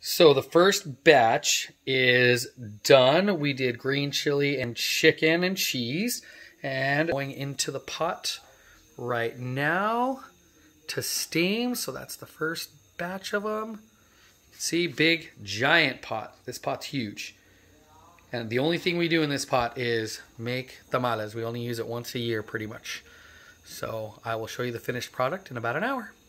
So the first batch is done. We did green chili and chicken and cheese, and going into the pot right now to steam. So that's the first batch of them. See, big giant pot. This pot's huge. And the only thing we do in this pot is make tamales. We only use it once a year pretty much. So I will show you the finished product in about an hour.